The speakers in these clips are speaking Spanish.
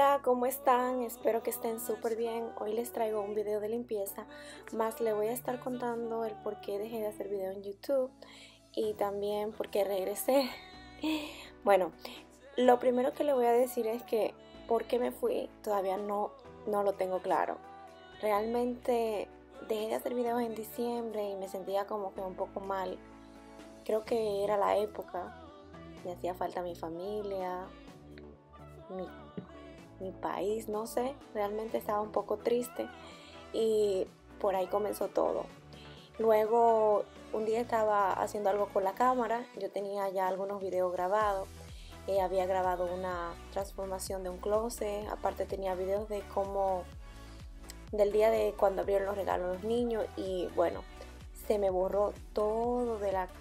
Hola, ¿cómo están? Espero que estén súper bien. Hoy les traigo un video de limpieza, más le voy a estar contando el por qué dejé de hacer video en YouTube y también por qué regresé. Bueno, lo primero que le voy a decir es que por qué me fui todavía no lo tengo claro. Realmente dejé de hacer videos en diciembre y me sentía como que un poco mal. Creo que era la época, me hacía falta mi familia, mi país, no sé, realmente estaba un poco triste y por ahí comenzó todo. Luego un día estaba haciendo algo con la cámara, yo tenía ya algunos videos grabados, había grabado una transformación de un closet, aparte tenía videos de cómo, del día de cuando abrieron los regalos a los niños y bueno, se me borró todo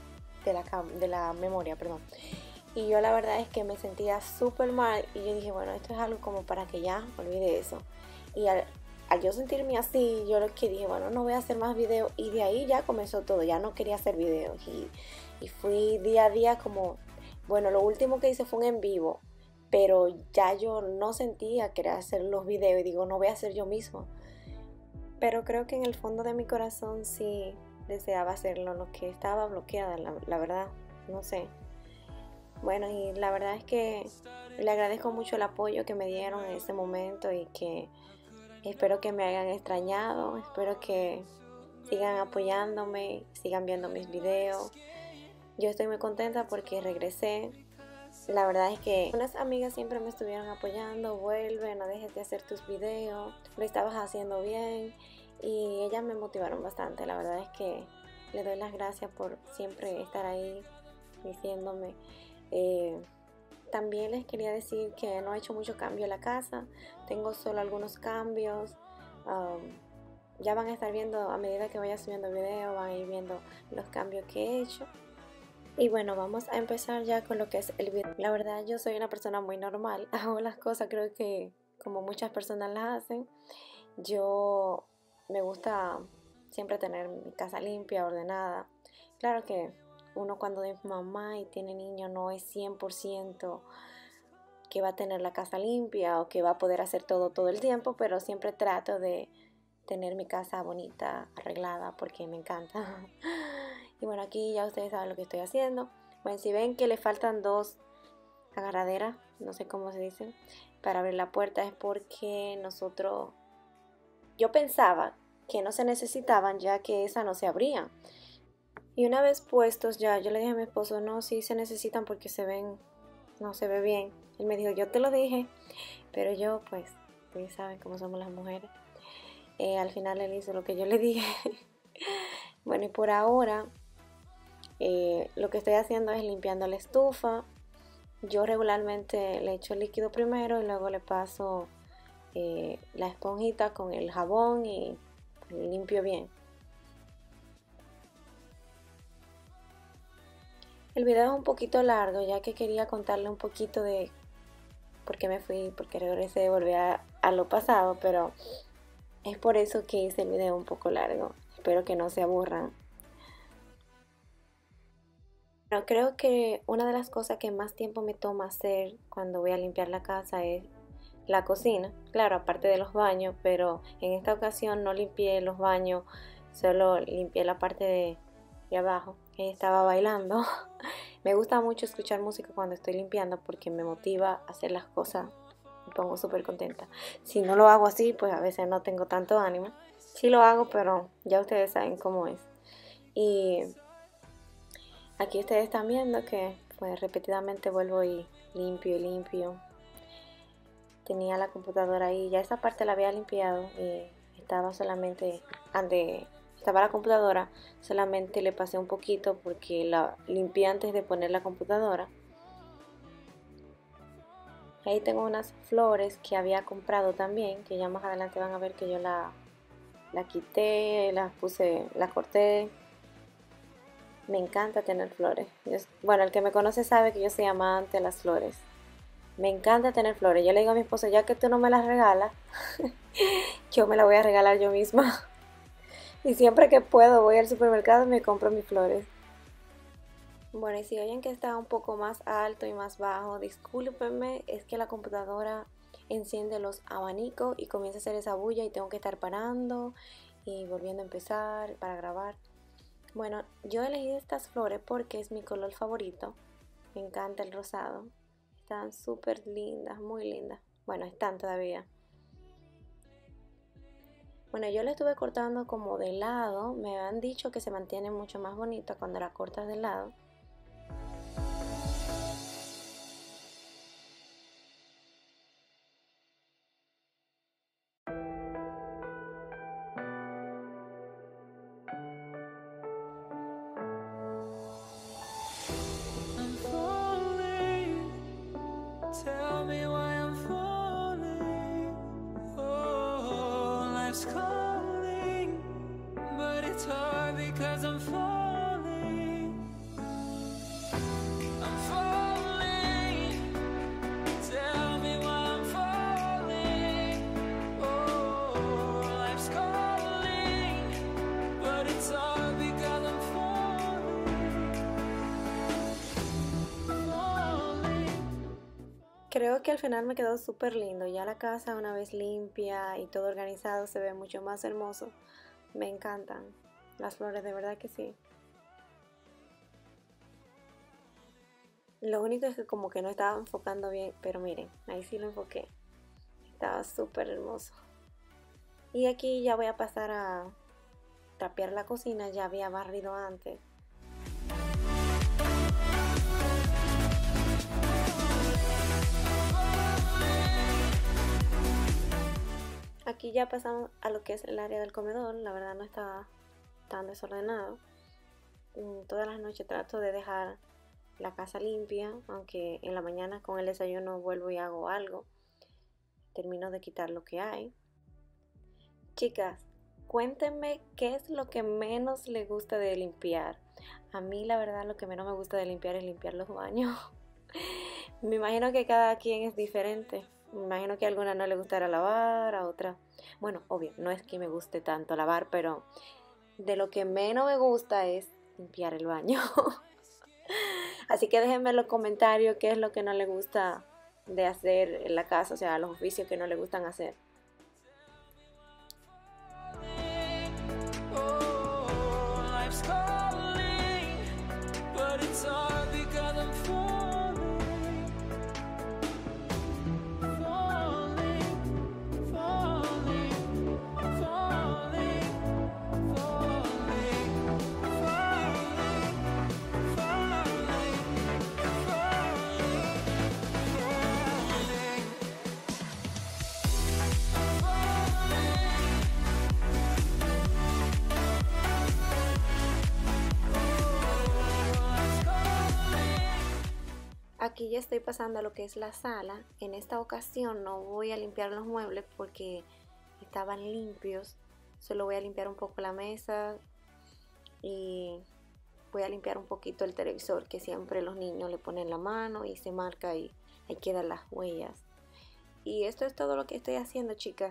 de la memoria, perdón. Y yo la verdad es que me sentía súper mal y yo dije, bueno, esto es algo como para que ya olvide eso. Y al yo sentirme así, yo lo que dije, bueno, no voy a hacer más videos. Y de ahí ya comenzó todo, ya no quería hacer videos. Y fui día a día como, bueno, lo último que hice fue un en vivo, pero ya yo no sentía querer hacer los videos y digo, no voy a hacer yo mismo. Pero creo que en el fondo de mi corazón sí deseaba hacerlo, lo que estaba bloqueada, la verdad, no sé. Bueno, y la verdad es que le agradezco mucho el apoyo que me dieron en ese momento y que espero que me hayan extrañado, espero que sigan apoyándome, sigan viendo mis videos. Yo estoy muy contenta porque regresé. La verdad es que unas amigas siempre me estuvieron apoyando, vuelve, no dejes de hacer tus videos, lo estabas haciendo bien y ellas me motivaron bastante. La verdad es que le doy las gracias por siempre estar ahí diciéndome. También les quería decir que no he hecho mucho cambio en la casa, tengo solo algunos cambios. Ya van a estar viendo a medida que vaya subiendo video, van a ir viendo los cambios que he hecho. Y bueno, vamos a empezar ya con lo que es el video. La verdad yo soy una persona muy normal, hago las cosas creo que como muchas personas las hacen. Yo me gusta siempre tener mi casa limpia, ordenada. Claro que uno cuando es mamá y tiene niños no es 100% que va a tener la casa limpia o que va a poder hacer todo el tiempo, pero siempre trato de tener mi casa bonita, arreglada, porque me encanta. Y bueno, aquí ya ustedes saben lo que estoy haciendo. Bueno, si ven que le faltan dos agarraderas, no sé cómo se dice, para abrir la puerta es porque yo pensaba que no se necesitaban ya que esa no se abría. Y una vez puestos ya, yo le dije a mi esposo, no, sí se necesitan porque no se ve bien. Él me dijo, yo te lo dije, pero yo pues, ustedes saben cómo somos las mujeres. Al final él hizo lo que yo le dije. Bueno, y por ahora lo que estoy haciendo es limpiando la estufa. Yo regularmente le echo el líquido primero y luego le paso la esponjita con el jabón y limpio bien. El video es un poquito largo ya que quería contarle un poquito de por qué me fui, por qué regresé, volví a lo pasado, pero es por eso que hice el video un poco largo. Espero que no se aburran. Bueno, creo que una de las cosas que más tiempo me toma hacer cuando voy a limpiar la casa es la cocina. Claro, aparte de los baños, pero en esta ocasión no limpié los baños, solo limpié la parte de abajo. Ella estaba bailando. Me gusta mucho escuchar música cuando estoy limpiando porque me motiva a hacer las cosas. Me pongo súper contenta. Si no lo hago así, pues a veces no tengo tanto ánimo. Sí lo hago, pero ya ustedes saben cómo es. Y aquí ustedes están viendo que pues repetidamente vuelvo y limpio. Tenía la computadora ahí, ya esa parte la había limpiado y estaba solamente, estaba la computadora, solamente le pasé un poquito porque la limpié antes de poner la computadora. Ahí tengo unas flores que había comprado también, que ya más adelante van a ver que yo la quité, las puse, las corté. Me encanta tener flores. Bueno, el que me conoce sabe que yo soy amante de las flores. Me encanta tener flores. Yo le digo a mi esposo, ya que tú no me las regalas, yo me las voy a regalar yo misma. Y siempre que puedo voy al supermercado y me compro mis flores. Bueno, y si oyen que está un poco más alto y más bajo, discúlpenme, es que la computadora enciende los abanicos y comienza a hacer esa bulla y tengo que estar parando y volviendo a empezar para grabar. Bueno, yo elegí estas flores porque es mi color favorito. Me encanta el rosado. Están súper lindas, muy lindas. Bueno, están todavía. Bueno, yo la estuve cortando como de lado. Me han dicho que se mantiene mucho más bonita cuando la cortas de lado. Tell me why I'm falling. Oh, life's calling, but it's hard because I'm falling. I'm falling. Tell me why I'm falling. Oh, life's calling, but it's hard because I'm falling. Creo que al final me quedó súper lindo. Ya la casa una vez limpia y todo organizado se ve mucho más hermoso. Me encantan las flores, de verdad que sí. Lo único es que como que no estaba enfocando bien, pero miren, ahí sí lo enfoqué. Estaba súper hermoso. Y aquí ya voy a pasar a trapear la cocina, ya había barrido antes. Aquí ya pasamos a lo que es el área del comedor. La verdad no está tan desordenado. Todas las noches trato de dejar la casa limpia, aunque en la mañana con el desayuno vuelvo y hago algo. Termino de quitar lo que hay. Chicas, cuéntenme qué es lo que menos les gusta de limpiar. A mí la verdad lo que menos me gusta de limpiar es limpiar los baños. Me imagino que cada quien es diferente. Me imagino que a alguna no le gustará lavar, a otra... Bueno, obvio, no es que me guste tanto lavar, pero de lo que menos me gusta es limpiar el baño. Así que déjenme en los comentarios qué es lo que no le gusta de hacer en la casa, o sea, los oficios que no le gustan hacer. Oh, life's calling, but it's hard because I'm falling. Falling, falling, falling, falling, falling, Aquí ya estoy pasando a lo que es la sala. En esta ocasión no voy a limpiar los muebles porque estaban limpios. Solo voy a limpiar un poco la mesa y voy a limpiar un poquito el televisor, que siempre los niños le ponen la mano y se marca y ahí quedan las huellas. Y esto es todo lo que estoy haciendo, chicas.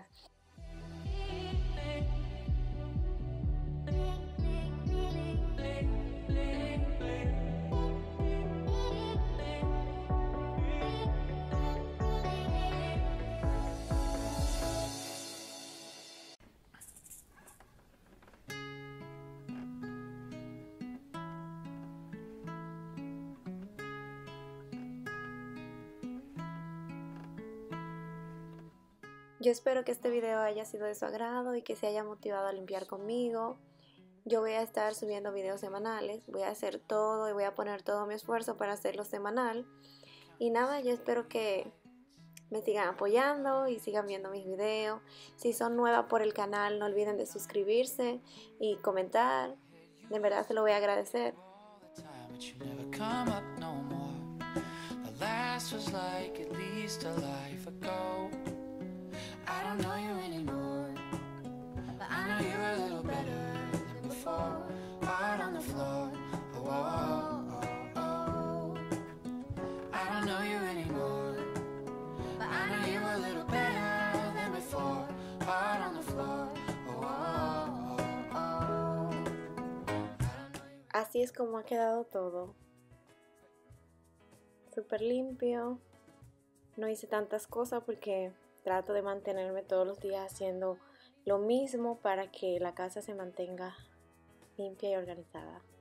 Yo espero que este video haya sido de su agrado y que se haya motivado a limpiar conmigo. Yo voy a estar subiendo videos semanales, voy a hacer todo y voy a poner todo mi esfuerzo para hacerlo semanal. Y nada, yo espero que me sigan apoyando y sigan viendo mis videos. Si son nuevas por el canal, no olviden de suscribirse y comentar. De verdad se lo voy a agradecer. but you never come up no more. The last was like at least a life ago. I don't know you anymore, but I know you a little better than before. Hard on the floor, oh, oh, oh, oh, oh. I don't know you anymore, but I know you a little better than before. Hard on the floor, oh, oh, oh, oh, oh. Así es como ha quedado todo. Súper limpio. No hice tantas cosas porque trato de mantenerme todos los días haciendo lo mismo para que la casa se mantenga limpia y organizada.